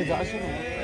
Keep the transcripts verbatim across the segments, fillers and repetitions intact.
이제 아시네.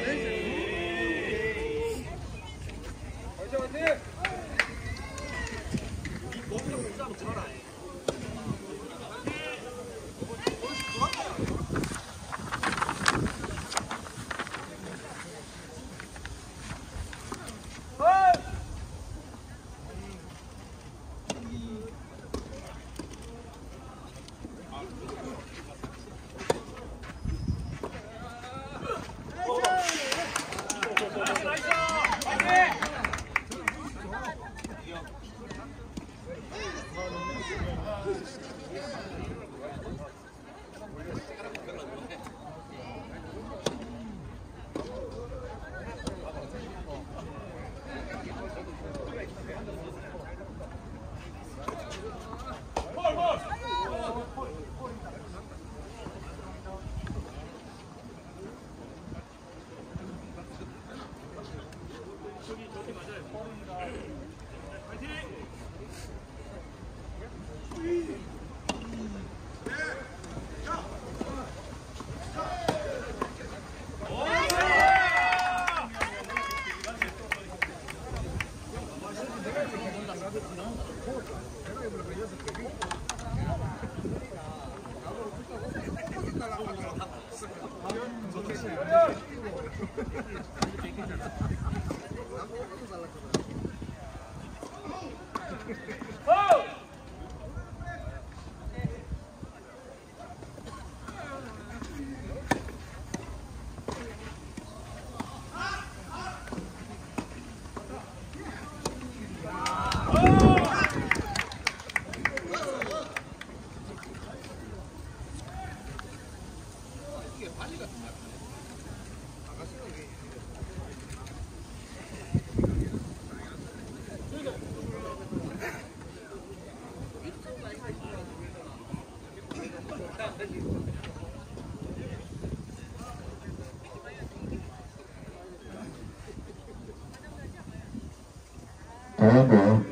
다음으로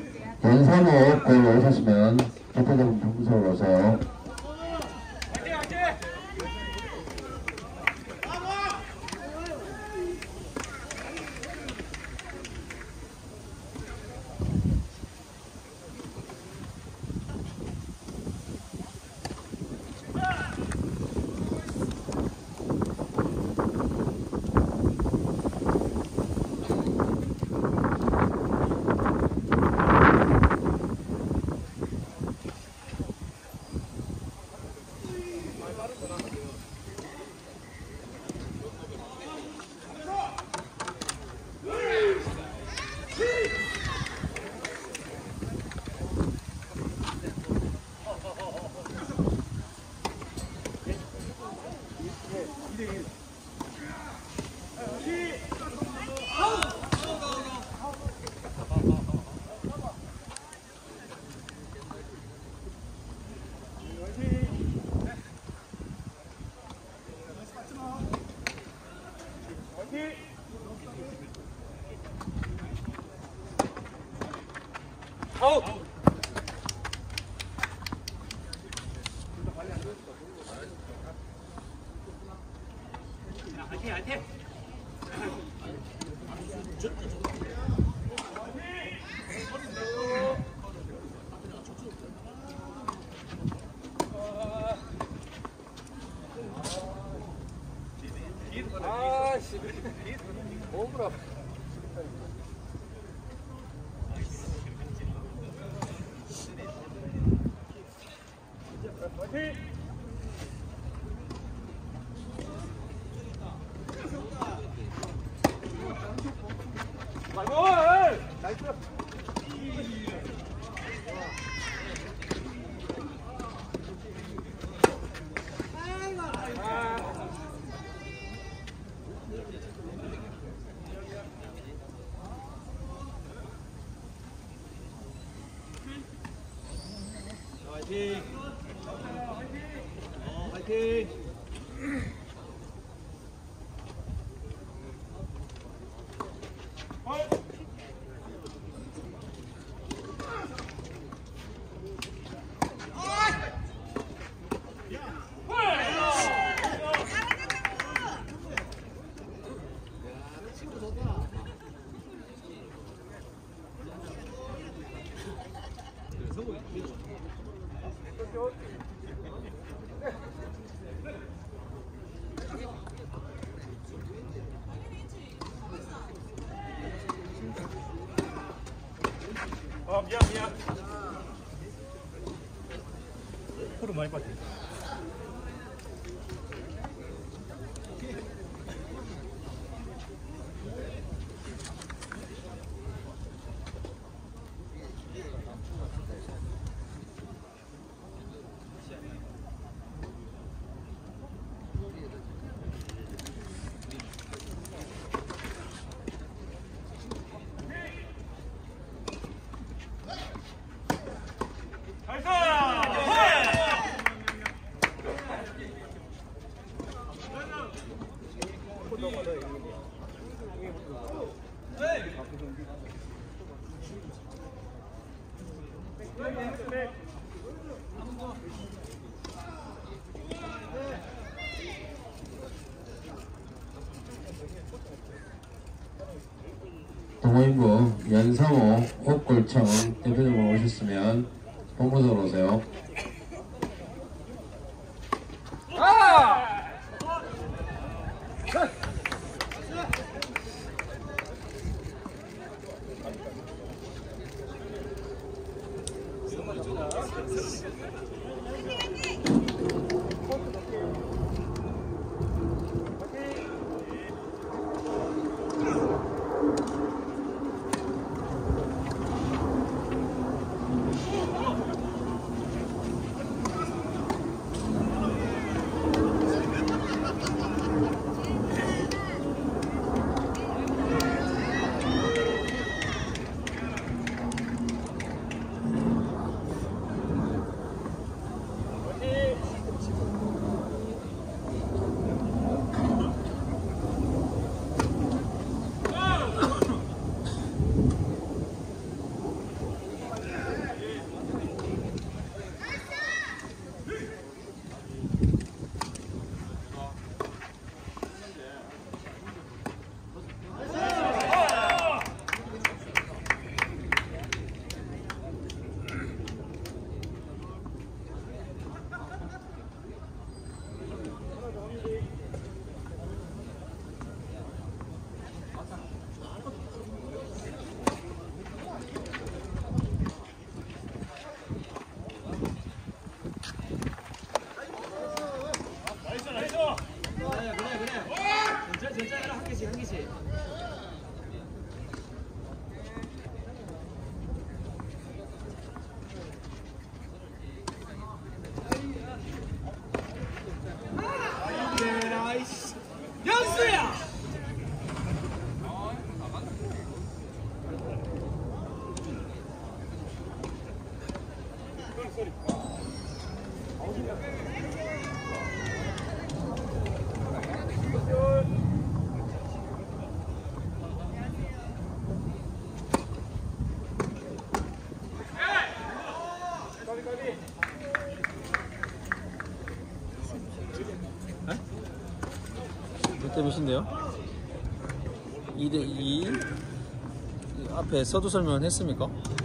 연산호 골 오셨으면 대표적인 동서로 오세요. 아웃! 화이팅, 화이팅! 아씨, 오브라. 화이팅! 화이팅! 아 미안 미안. 코를 많이 빠져. 동호인부 연상호 옥골청 대표적으로 오셨으면 본부석으로 오세요. 몇 대 몇인데요? 이 대 이. 앞에 서두 설명을 했습니까?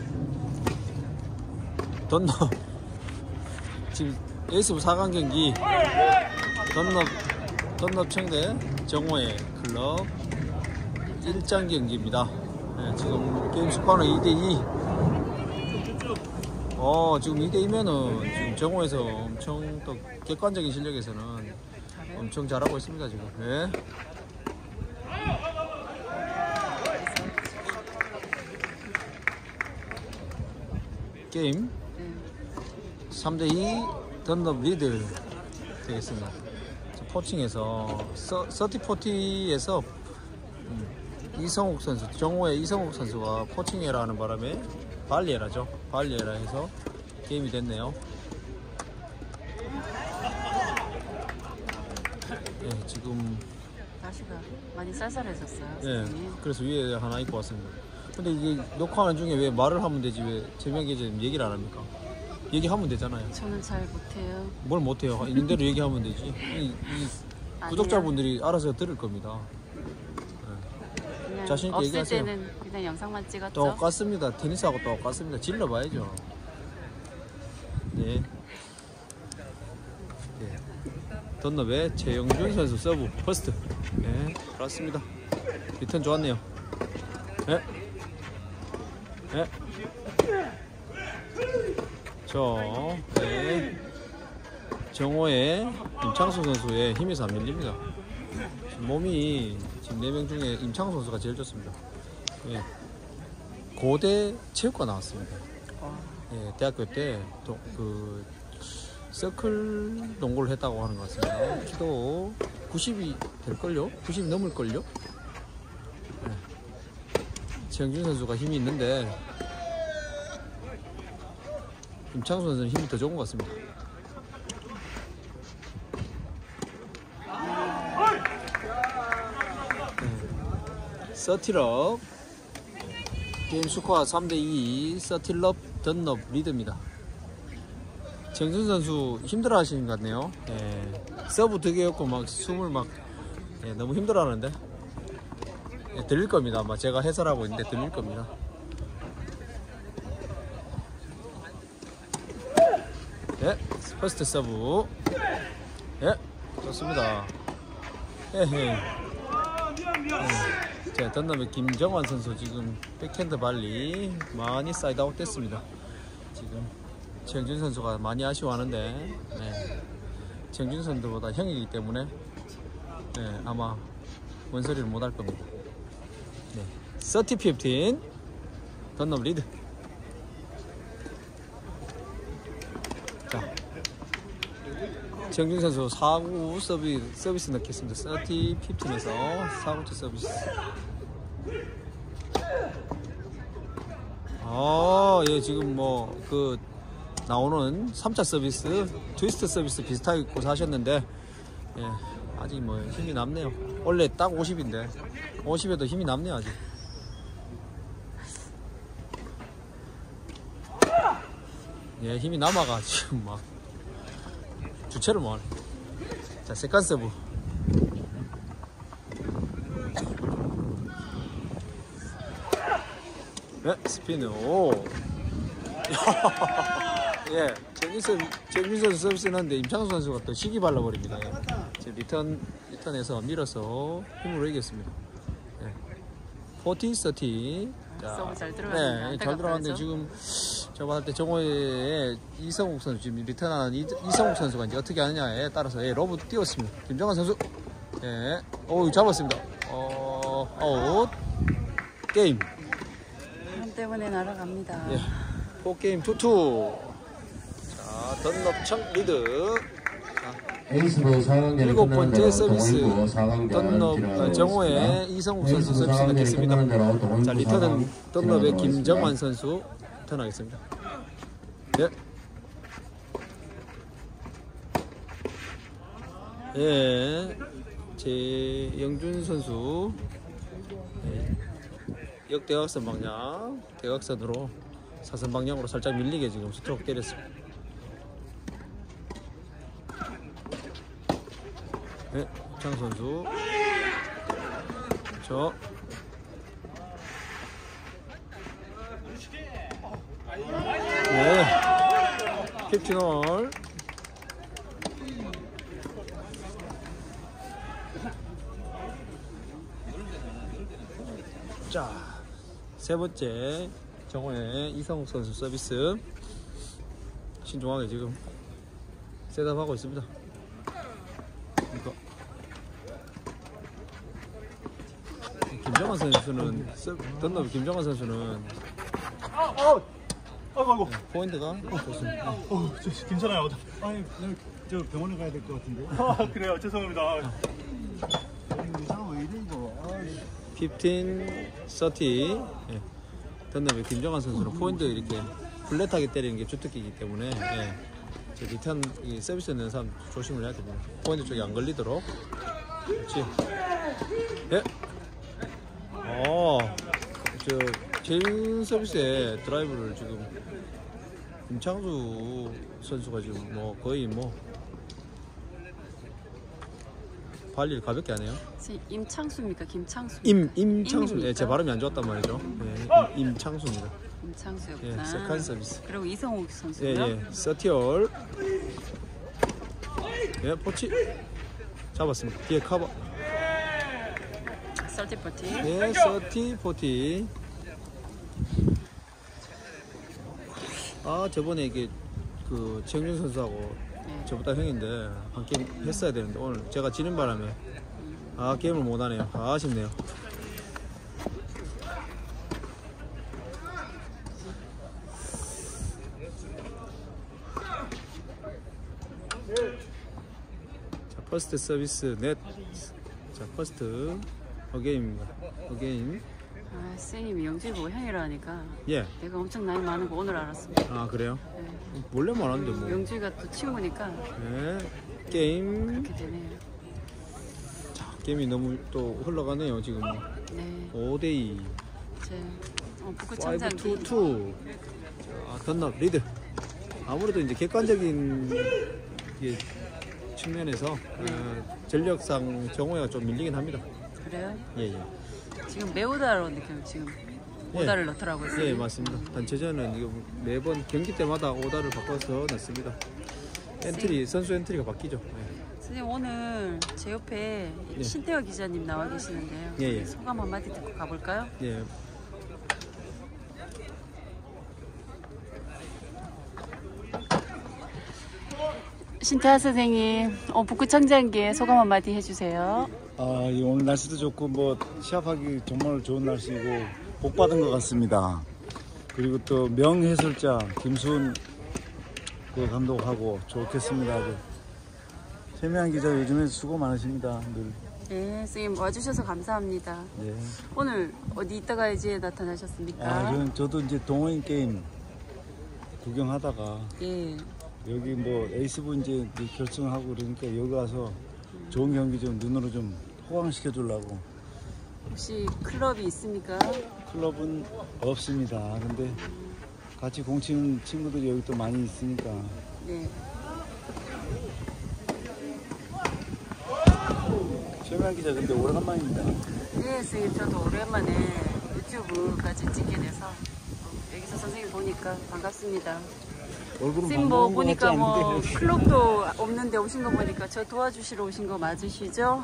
던럽 지금 에이스부 사 강 경기 던럽 던럽 청대 정호의 클럽 일 장 경기입니다. 네, 지금 게임 스코어는 이 대 이. 어 지금 이 대 이면은 지금 정호에서 엄청 또 객관적인 실력에서는 엄청 잘하고 있습니다 지금. 네. 게임 삼 대 이 던럽 리드 되겠습니다. 포칭에서 서티포티에서 음, 이성욱 선수, 정호의 이성욱 선수가 포칭에라 하는 바람에 발리에라죠. 발리에라 해서 게임이 됐네요. 네, 지금 날씨가 많이 쌀쌀해졌어요. 네, 선생님. 그래서 위에 하나 입고 왔습니다. 근데 이게 녹화하는 중에 왜 말을 하면 되지 왜 제명이 좀 얘기를 안 합니까? 얘기하면 되잖아요. 저는 잘 못해요. 뭘 못해요? 있는 대로 얘기하면 되지. 이, 이 구독자분들이 알아서 들을 겁니다. 그냥 자신 있게 없을 얘기하세요. 때는 그냥 영상만 찍었죠. 똑같습니다. 테니스하고 똑같습니다. 질러봐야죠. 네. 던너베 최영준 선수 서브 퍼스트. 네, 그렇습니다. 리턴 좋았네요. 네. 네. 저, 네. 정호의 임창수 선수의 힘에서 안 밀립니다. 몸이 지금 네 명 중에 임창수 선수가 제일 좋습니다. 예. 고대 체육과 나왔습니다. 예, 대학교 때 그 서클 농구를 했다고 하는 것 같습니다. 키도 구십이 될걸요? 구십 넘을걸요? 예. 최영준 선수가 힘이 있는데 임창수 선수는 힘이 더 좋은 것 같습니다. 서티럽 게임 스코어 삼 대 이. 서티럽 던럽 리드입니다. 정준 선수 힘들어 하시는 것 같네요. 예, 서브 두 개였고 막 숨을 막 예, 너무 힘들어 하는데 예, 들릴 겁니다. 아마 제가 해설하고 있는데 들릴 겁니다. 예, 퍼스트 서브. 예, 좋습니다. 헤헤. 예. 자, 던넘의 김정환 선수 지금 백핸드 발리 많이 사이드아웃 됐습니다. 지금 최영준 선수가 많이 아쉬워하는데 네. 최영준 선수보다 형이기 때문에 네, 아마 원소리를 못할 겁니다. 네. 삼십 십오 던넘 리드. 자, 최영준 선수 사 구 서비, 서비스 넣겠습니다. 삼십 십오에서 사 구째 서비스. 아, 예, 지금 뭐 그 나오는 삼 차 서비스, 트위스트 서비스 비슷하게 입고 하셨는데 예, 아직 뭐 힘이 남네요. 원래 딱 오십인데 오십에도 힘이 남네요 아직. 예, 힘이 남아가 지금 막 주체를 못하네. 자, 세컨 서브. 네, 스피드. 오. 예, 정민 선수 서비스 했는데 임창수 선수가 또 시기 발라버립니다. 예. 지금 리턴, 리턴에서 밀어서 힘으로 이겼습니다. 예. 사십, 삼십. 자, 서브 잘 들어갔는데. 네, 잘 들어갔는데 지금 저거 할 때 정호의 이성욱 선수 지금 리턴하는 이, 이성욱 선수가 이제 어떻게 하느냐에 따라서 예, 로브 띄웠습니다. 김정환 선수. 예, 오, 잡았습니다. 어, 아웃. 게임. 때문에 날아갑니다. 예, 포 게임 투 투. 자, 던럽청 리드. 에이스부 사 강전 일곱 번째 서비스 던럽 정호의 이성욱 선수 서비스 넣겠습니다. 자, 리턴은 던럽의 김정환 선수 턴하겠습니다. 예. 예. 최영준 선수. 예. 역대각선 방향, 대각선으로 사선 방향으로 살짝 밀리게 지금 스트로크 때렸습니다. 네, 장 선수. 저. 네, 캡틴홀. 자, 세 번째 정호의 이성욱 선수 서비스 신중하게 지금 셋업하고 있습니다. 이거. 김정환 선수는 던너비 김정환 선수는 아이고 아이고. 포인트가 좋습니다. 어, 저, 괜찮아요. 아니, 저 병원에 가야 될 것 같은데. 아, 그래요. 죄송합니다. 이상 왜 이래 이거. 십오, 삼십. 예. 던너비 김정환 선수는 포인트 이렇게 플랫하게 때리는 게 주특기이기 때문에 예. 저 리턴 이 서비스 넣는 사람 조심을 해야 됩니다. 포인트 쪽에 안 걸리도록. 그렇지. 예. 어, 저 제일 서비스에 드라이브를 지금 임창수 선수가 지금 뭐 거의 뭐 발리를 가볍게 하네요. 임창수입니까? 김창수? 임 임창수. 임입니까? 예, 제 발음이 안 좋았단 말이죠. 예, 임, 임창수입니다. 임창수였구나. 예, 세컨 서비스. 그리고 이성욱 선수요? 예, 예, 서티얼. 예, 포치. 잡았습니다. 뒤에 커버. 서티 포티. 네, 서티 포티. 아, 저번에 이게 그 최영준 선수하고 네. 저보다 형인데 한 게임 했어야 되는데 오늘 제가 지는 바람에 아 게임을 못하네요. 아, 아쉽네요. 자, 퍼스트 서비스 넷. 자, 퍼스트 어게임입니다. 어게임. 아, 선생님이 영주이 보고 형이라 하니까 예. 내가 엄청 나이 많은 거 오늘 알았습니다. 아, 그래요? 네. 원래 말하는데 뭐. 영주이가 또 친구니까 네. 게임. 그렇게 되네요. 자, 게임이 너무 또 흘러가네요. 지금 네. 오 대 이. 이제 어, 북구 오 창장기. 투 투. 자, 던럽 리드. 아무래도 이제 객관적인 게 측면에서 어, 전력상 정호야가 좀 밀리긴 합니다. 그래요? 예, 예. 지금 매우다로 느낌 지금 오다를 넣더라고요. 예, 맞습니다. 단체전은 이거 매번 경기 때마다 오다를 바꿔서 넣습니다. 엔트리, 선수 엔트리가 바뀌죠. 예. 선생님 오늘 제 옆에 예. 신태호 기자님 나와 계시는데요. 예, 예. 소감 한마디 듣고 가볼까요? 예. 신태하 선생님, 어, 북구 청장기에 소감 한마디 해주세요. 아, 이 오늘 날씨도 좋고 뭐 시합하기 정말 좋은 날씨고 복 받은 것 같습니다. 그리고 또 명해설자 김수훈 그 감독하고 좋겠습니다. 그 최미한 기자 요즘에 수고 많으십니다. 늘. 네, 선생님 와주셔서 감사합니다. 예. 오늘 어디 있다가 이제 나타나셨습니까? 아, 저는 저도 이제 동호인 게임 구경하다가 예. 여기 뭐 에이스부 이제 결승하고 그러니까 여기 와서 좋은 경기 좀 눈으로 좀 호강시켜 주려고. 혹시 클럽이 있습니까? 클럽은 없습니다. 근데 같이 공치는 친구들이 여기 또 많이 있으니까. 네. 최미한 기자 근데 오래간만입니다. 네, 선생님 저도 오랜만에 유튜브까지 찍게 돼서 여기서 선생님 보니까 반갑습니다. 얼굴은 선생님 뭐 반가운 것 보니까 같지 뭐 않은데. 클럽도 없는데 오신 거 보니까 저 도와주시러 오신 거 맞으시죠?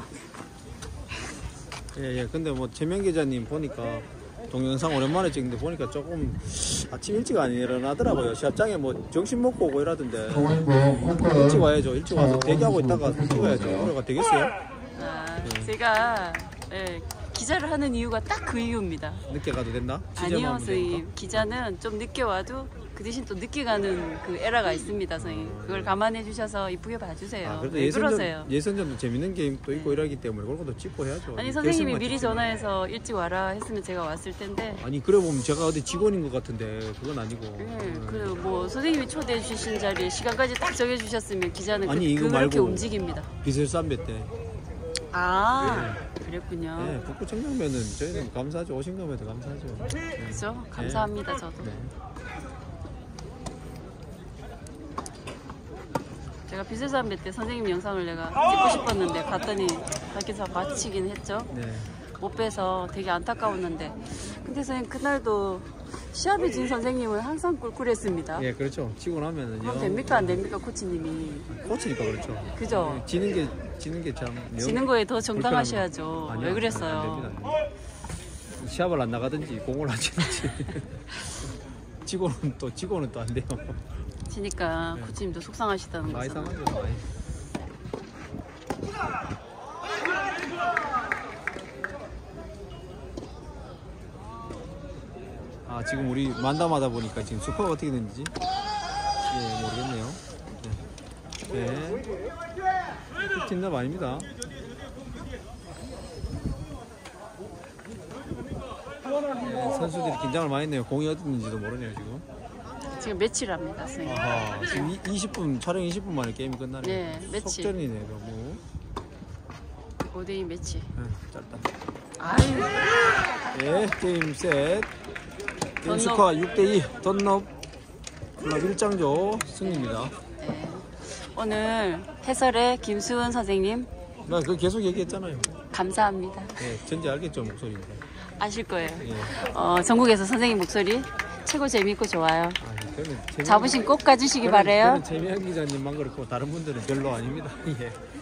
예, 예. 근데 뭐 최명 기자님 보니까 동영상 오랜만에 찍는데 보니까 조금 아침 일찍 안 일어나더라고요. 시합장에 뭐 점심 먹고 오고 이러던데 동호인부 홍콩 일찍 와야죠. 일찍 와서 대기하고 있다가 찍어야죠. 오래가 되겠어요? 아, 네. 제가 예, 기자를 하는 이유가 딱 그 이유입니다. 늦게 가도 된다? 취재만 아니요, 하면 선생님. 되니까? 기자는 좀 늦게 와도 그 대신 또 늦게 가는 그 에라가 있습니다, 선생님. 그걸 감안해 주셔서 이쁘게 봐주세요. 아, 그래도 왜 예선전, 그러세요? 예선전도 재밌는 게임 또 있고 이러기 때문에 그런 것도 찍고 해야죠. 아니 선생님이 결승만 미리 찍지. 전화해서 일찍 와라 했으면 제가 왔을 텐데. 아니 그래 보면 제가 어디 직원인 것 같은데 그건 아니고. 네, 그 뭐 선생님이 초대해 주신 자리에 시간까지 딱 정해 주셨으면 기자는 아니, 그, 이거 그렇게 말고 움직입니다. 비설삼배 때. 아, 그랬군요. 네, 북구 청량면은 저희는 감사하죠. 오신 거면 더 감사하죠. 네. 그죠? 감사합니다, 저도. 네. 제가 비설삼배 때 선생님 영상을 내가 찍고 싶었는데 갔더니 밖에서 마치긴 했죠. 네. 못 빼서 되게 안타까웠는데 근데 선생님 그날도 시합에 진 선생님은 항상 꿀꿀했습니다. 예, 그렇죠. 치고 나면은 그럼 됩니까 안 됩니까 코치님이? 코치니까 그렇죠. 그죠? 네, 지는 게 지는 게 참. 지는 거에 더 정당하셔야죠. 아니요, 왜 그랬어요? 안 됩니다, 안 됩니다. 시합을 안 나가든지 공을 안 치든지. 치고는 또 치고는 또 안 돼요. 지니까 코치님도 속상하시다는 많이 거잖아요. 상하죠, 많이. 아, 지금 우리 만담하다 보니까 지금 스코어가 어떻게 됐는지 예, 모르겠네요. 네. 네. 팀답 아닙니다. 네, 선수들이 긴장을 많이 했네요. 공이 어디 있는지도 모르네요, 지금. 지금 며칠 합니다, 선생님. 아하, 지금 이, 이십 분, 촬영 이십 분 만에 게임이 끝나네요. 네, 며칠. 속전이네, 너무. 오 대 이 매치. 네, 짧다. 아유, 네, 게임 셋. 게임 던럽. 스코어 육 대 이. 던럽 클럽 일 장조 승리입니다. 네. 오늘 해설의 김수은 선생님 나 그거 계속 얘기했잖아요. 감사합니다. 네, 전지 알겠죠, 목소리입니다. 아실 거예요. 예. 어, 전국에서 선생님 목소리 최고 재밌고 좋아요. 아, 저는 재미- 자부심 꼭 가지시기 저는- 바래요. 저는 재미한 기자님만 그렇고 다른 분들은 별로 아닙니다. 예.